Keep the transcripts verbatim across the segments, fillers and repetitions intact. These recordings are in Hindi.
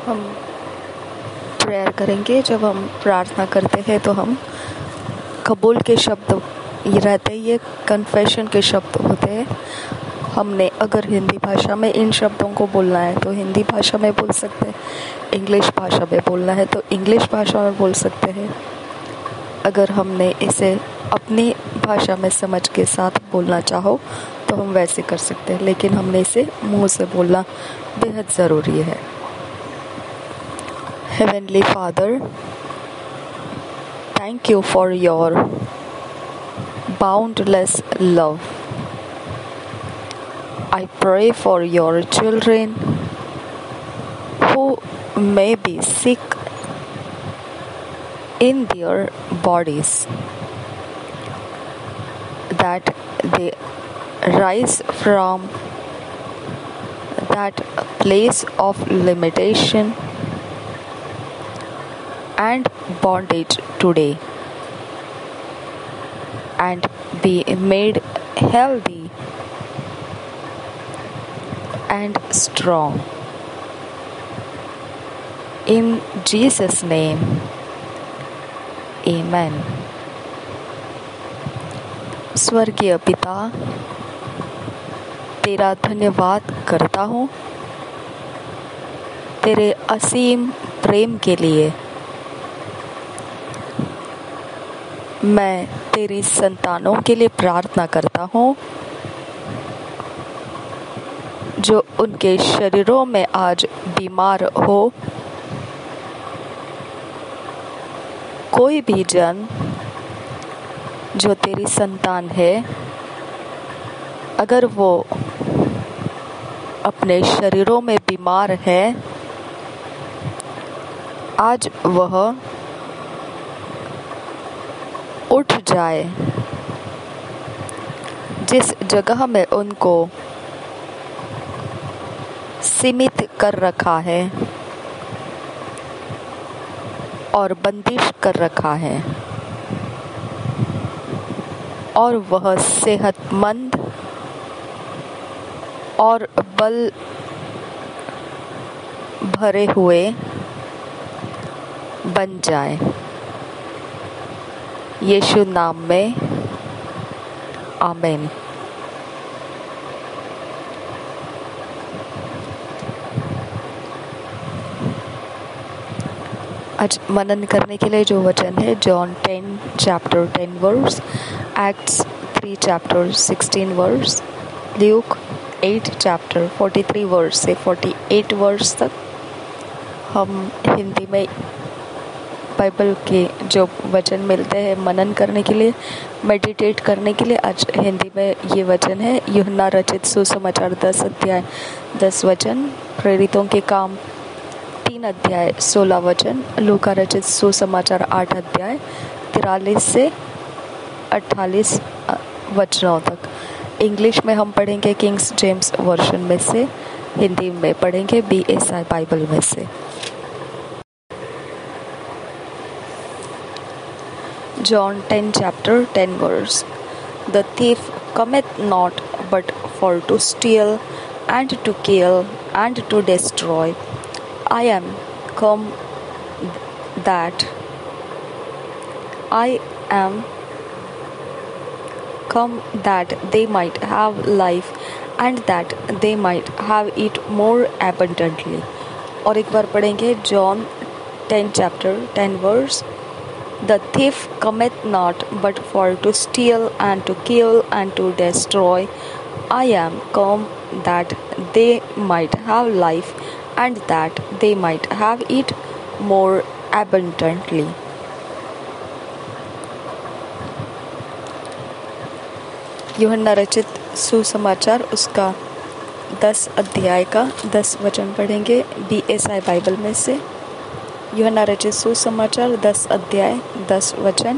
हम प्रेयर करेंगे। जब हम प्रार्थना करते हैं तो हम कबूल के शब्द ये रहते हैं, ये कन्फेशन के शब्द होते हैं। हमने अगर हिंदी भाषा में इन शब्दों को बोलना है तो हिंदी भाषा में बोल सकते हैं, इंग्लिश भाषा में बोलना है तो इंग्लिश भाषा में बोल सकते हैं। अगर हमने इसे अपनी भाषा में समझ के साथ बोलना चाहो तो हम वैसे कर सकते हैं, लेकिन हमने इसे मुंह से बोलना बेहद ज़रूरी है। Heavenly Father, thank you for your boundless love. I pray for your children who may be sick in their bodies, that they rise from that place of limitation and bondage today and be made healthy and strong. In Jesus' name, Amen. स्वर्गीय पिता, तेरा धन्यवाद करता हूँ तेरे असीम प्रेम के लिए। मैं तेरी संतानों के लिए प्रार्थना करता हूँ जो उनके शरीरों में आज बीमार हो। कोई भी जन जो तेरी संतान है, अगर वो अपने शरीरों में बीमार है, आज वह उठ जाए। जिस जगह में उनको सीमित कर रखा है और बंदिश कर रखा है, और वह सेहतमंद और बल भरे हुए बन जाए। यीशु नाम में आमीन। आज मनन करने के लिए जो वचन है, John ten chapter ten verse, Acts three chapter sixteen verse, Luke eight chapter forty three verse से फोर्टी एट वर्स तक। हम हिंदी में बाइबल के जो वचन मिलते हैं मनन करने के लिए, मेडिटेट करने के लिए, आज हिंदी में ये वचन है। यूहन्ना रचित सुसमाचार दस अध्याय दस वचन, प्रेरितों के काम तीन अध्याय सोलह वचन, लूका रचित सुसमाचार आठ अध्याय तिरालीस से अट्ठालीस वचनों तक। इंग्लिश में हम पढ़ेंगे किंग्स जेम्स वर्जन में से, हिंदी में पढ़ेंगे बी एस आई बाइबल में से। John ten chapter ten verse. The thief cometh not but for to steal and to kill and to destroy. I am come that I am come that they might have life and that they might have it more abundantly. और एक बार पढ़ेंगे John ten chapter ten verse. The thief cometh not but for to steal and to kill and to destroy. I am come that they might have life and that they might have it more abundantly. यूहन्ना रचित सुसमाचार उसका दस अध्याय का दस वचन पढ़ेंगे बी एस आई बाइबल में से। यूहन्ना रचित सुसमाचार दस अध्याय दस वचन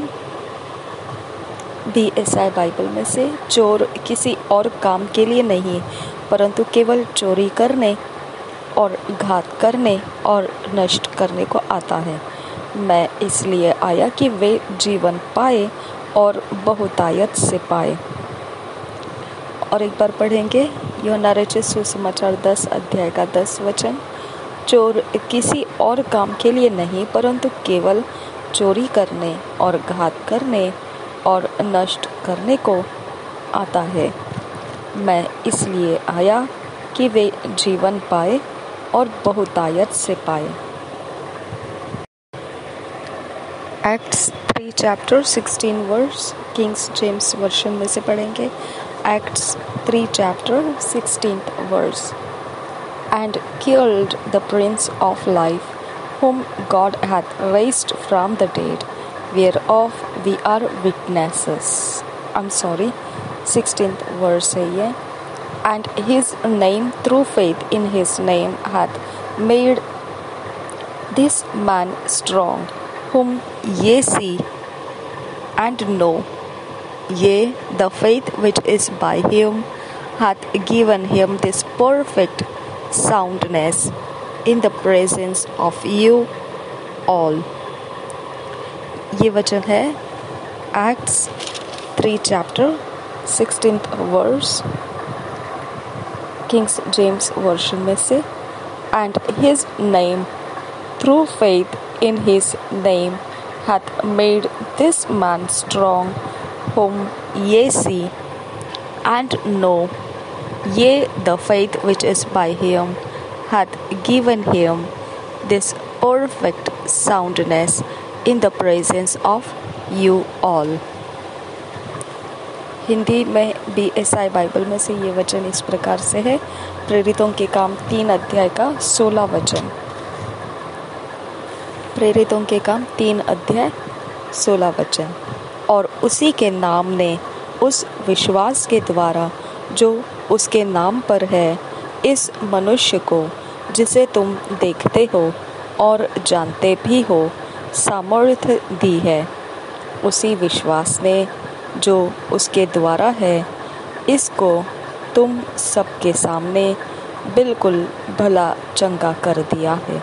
बी एस आई बाइबल में से। चोर किसी और काम के लिए नहीं परंतु केवल चोरी करने और घात करने और नष्ट करने को आता है। मैं इसलिए आया कि वे जीवन पाए और बहुतायत से पाए। और एक बार पढ़ेंगे यूहन्ना रचित सुसमाचार दस अध्याय का दस वचन। चोर किसी और काम के लिए नहीं परंतु केवल चोरी करने और घात करने और नष्ट करने को आता है। मैं इसलिए आया कि वे जीवन पाए और बहुतायत से पाए। Acts three chapter sixteen verse Kings James version में से पढ़ेंगे। Acts three chapter sixteen verse. And killed the Prince of Life, whom God hath raised from the dead, whereof we are witnesses. I'm sorry, sixteenth verse है ये. And his name, through faith in his name, hath made this man strong, whom ye see and know. Yea, the faith which is by him hath given him this perfect soundness in the presence of you all. ये वचन है Acts three chapter sixteenth verse Kings James version में से। And his name through faith in his name hath made this man strong, whom ye see and know. Yea, the faith which is by him hath given him this perfect soundness in the presence of you all. Hindi में बी एस आई बाइबल में से ये वचन इस प्रकार से है। प्रेरितों के काम तीन अध्याय का सोलह वचन। प्रेरितों के काम तीन अध्याय सोलह वचन। और उसी के नाम ने उस विश्वास के द्वारा जो उसके नाम पर है इस मनुष्य को जिसे तुम देखते हो और जानते भी हो सामर्थ्य दी है। उसी विश्वास ने जो उसके द्वारा है इसको तुम सबके सामने बिल्कुल भला चंगा कर दिया है।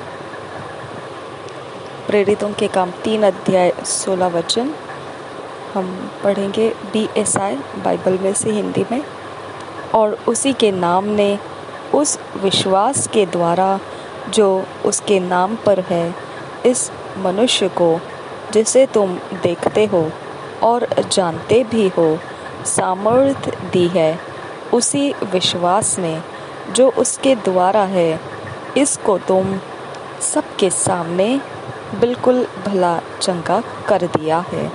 प्रेरितों के काम तीन अध्याय सोलह वचन हम पढ़ेंगे बी एस आई बाइबल में से हिंदी में। और उसी के नाम ने उस विश्वास के द्वारा जो उसके नाम पर है इस मनुष्य को जिसे तुम देखते हो और जानते भी हो सामर्थ्य दी है। उसी विश्वास ने जो उसके द्वारा है इसको तुम सबके सामने बिल्कुल भला चंगा कर दिया है।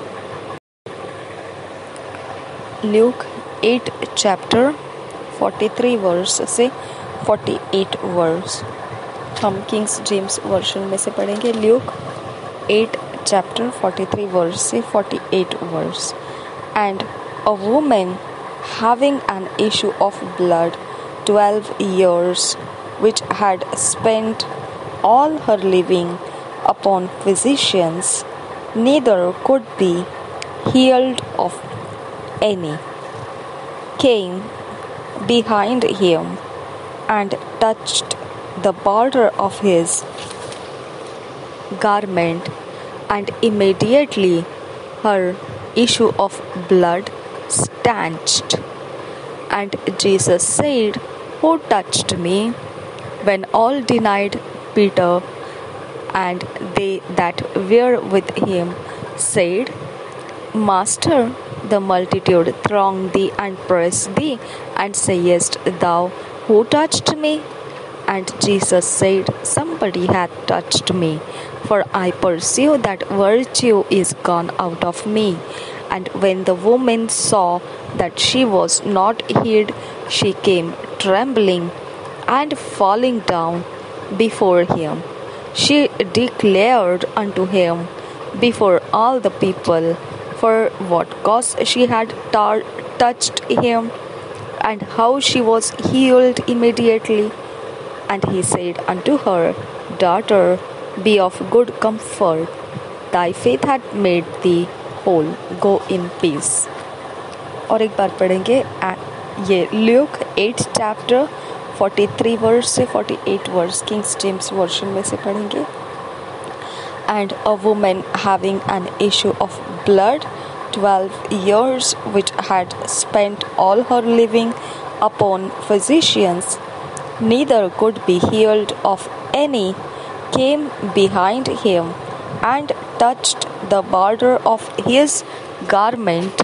Luke eight chapter forty three verse से फोर्टी एट वर्स हम किंग्स जेम्स वर्शन में से पढ़ेंगे। Luke eight chapter forty three verse से forty eight verse. And a woman having an issue of blood twelve years, which had spent all her living upon physicians, neither could be healed of any, came behind him and touched the border of his garment, and immediately her issue of blood stanched. And Jesus said, Who touched me? When all denied Peter and they that were with him said, Master, the multitude throng thee and press thee, and sayest thou, Who touched me? And Jesus said, Somebody hath touched me, for I perceive that virtue is gone out of me. And when the woman saw that she was not hid, she came trembling and falling down before him. She declared unto him before all the people for what cause she had tar- touched him, and how she was healed immediately. And he said unto her, Daughter, be of good comfort, thy faith hath made thee whole, go in peace. और एक बार पढ़ेंगे ये Luke eight chapter forty three verse से forty eight verse Kings James version में से पढ़ेंगे। And a woman having an issue of blood twelve years, which had spent all her living upon physicians, neither could be healed of any, came behind him and touched the border of his garment,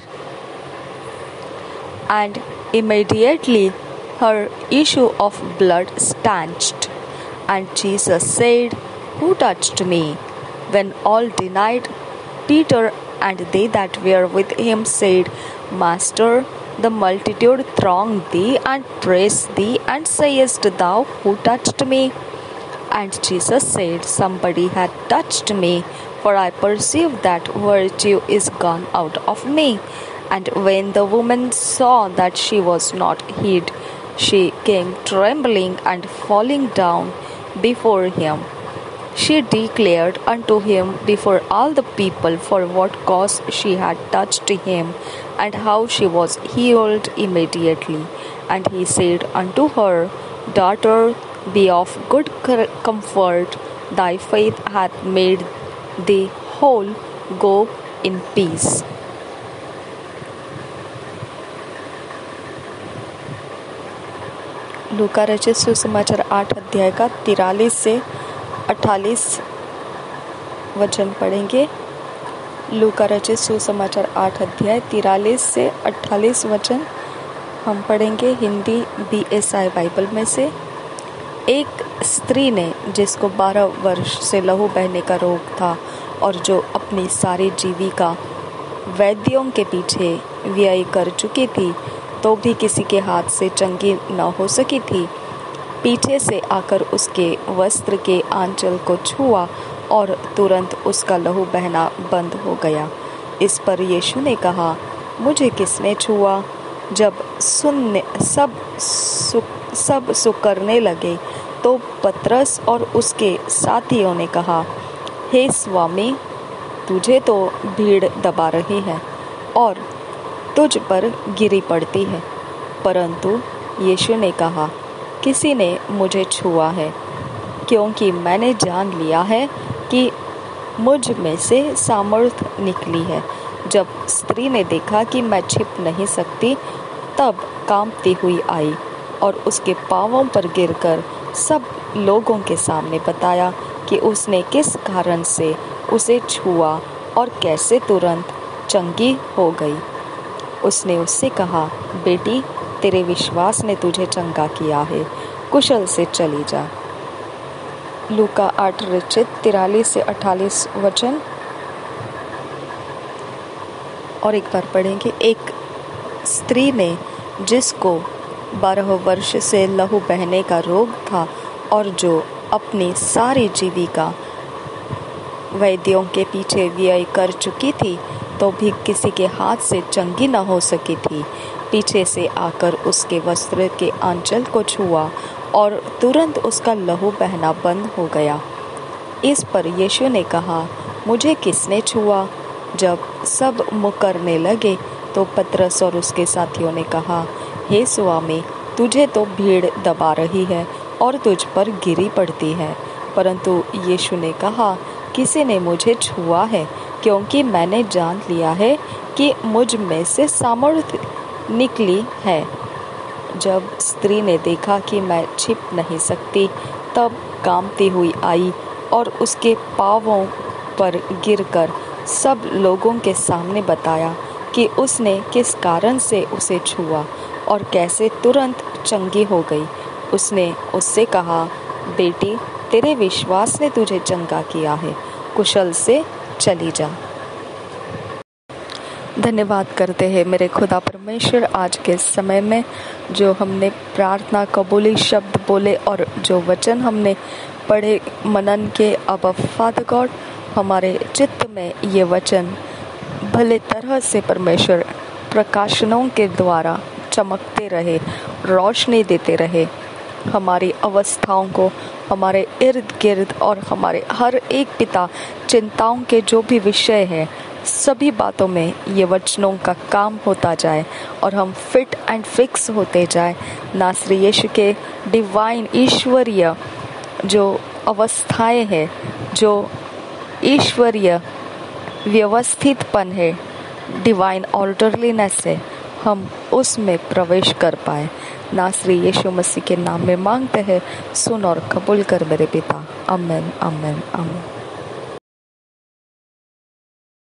and immediately her issue of blood stanched. And Jesus said, "Who touched me?" When all denied, Peter and they that were with him said, "Master, the multitude throng thee and praise thee, and sayest thou, Who touched me?" And Jesus said, "Somebody had touched me, for I perceive that virtue is gone out of me." And when the woman saw that she was not hid, she came trembling and falling down before him. She declared unto him before all the people for what cause she had touched him, and how she was healed immediately. And he said unto her, "Daughter, be of good comfort, thy faith hath made thee whole. Go in peace." लूका रचित सुसमाचार आठ अध्याय का तिरालीस से अट्ठालीस वचन पढ़ेंगे। लूका रचित सुसमाचार आठ अध्याय तिरालीस से अट्ठालीस वचन हम पढ़ेंगे Hindi B S I Bible में से। एक स्त्री ने, जिसको बारह वर्ष से लहू बहने का रोग था और जो अपनी सारी जीविका वैद्यों के पीछे व्यय कर चुकी थी, तो भी किसी के हाथ से चंगी न हो सकी थी, पीछे से आकर उसके वस्त्र के आंचल को छुआ और तुरंत उसका लहू बहना बंद हो गया। इस पर यीशु ने कहा, "मुझे किसने छुआ?" जब सुनने सब सु, सब सुकरने लगे, तो पतरस और उसके साथियों ने कहा, "हे स्वामी, तुझे तो भीड़ दबा रही है और तुझ पर गिरी पड़ती है।" परंतु यीशु ने कहा, "किसी ने मुझे छुआ है, क्योंकि मैंने जान लिया है कि मुझ में से सामर्थ निकली है।" जब स्त्री ने देखा कि मैं छिप नहीं सकती, तब कांपती हुई आई और उसके पांवों पर गिरकर सब लोगों के सामने बताया कि उसने किस कारण से उसे छुआ और कैसे तुरंत चंगी हो गई। उसने उससे कहा, "बेटी, तेरे विश्वास ने तुझे चंगा किया है, कुशल से चली जा।" लूका आठ रचित तिरालीस से अट्ठालीस वचन और एक बार पढ़ेंगे। एक स्त्री ने, जिसको बारह वर्ष से लहू बहने का रोग था और जो अपनी सारी जीविका वैद्यों के पीछे व्यय कर चुकी थी, तो भी किसी के हाथ से चंगी न हो सकी थी, पीछे से आकर उसके वस्त्र के आंचल को छुआ और तुरंत उसका लहू बहना बंद हो गया। इस पर यीशु ने कहा, "मुझे किसने छुआ?" जब सब मुकरने लगे, तो पतरस और उसके साथियों ने कहा, "हे स्वामी, तुझे तो भीड़ दबा रही है और तुझ पर गिरी पड़ती है।" परंतु यीशु ने कहा, "किसी ने मुझे छुआ है, क्योंकि मैंने जान लिया है कि मुझ में से सामर्थ निकली है।" जब स्त्री ने देखा कि मैं छिप नहीं सकती, तब कांपती हुई आई और उसके पांवों पर गिरकर सब लोगों के सामने बताया कि उसने किस कारण से उसे छुआ और कैसे तुरंत चंगी हो गई। उसने उससे कहा, "बेटी, तेरे विश्वास ने तुझे चंगा किया है, कुशल से चली जा।" धन्यवाद करते हैं मेरे खुदा परमेश्वर, आज के समय में जो हमने प्रार्थना कबूली शब्द बोले और जो वचन हमने पढ़े मनन के, अब फादर गॉड हमारे चित्त में ये वचन भले तरह से परमेश्वर प्रकाशनों के द्वारा चमकते रहे, रोशनी देते रहे, हमारी अवस्थाओं को, हमारे इर्द गिर्द और हमारे हर एक पिता चिंताओं के जो भी विषय है, सभी बातों में ये वचनों का काम होता जाए और हम फिट एंड फिक्स होते जाए नासरी यीशु के डिवाइन ईश्वरीय जो अवस्थाएं हैं, जो ईश्वरीय व्यवस्थितपन है, डिवाइन ऑर्डरलीनेस है, हम उसमें प्रवेश कर पाए। नासरी यीशु मसीह के नाम में मांगते हैं, सुन और कबूल कर मेरे पिता। आमीन, आमीन, आमीन।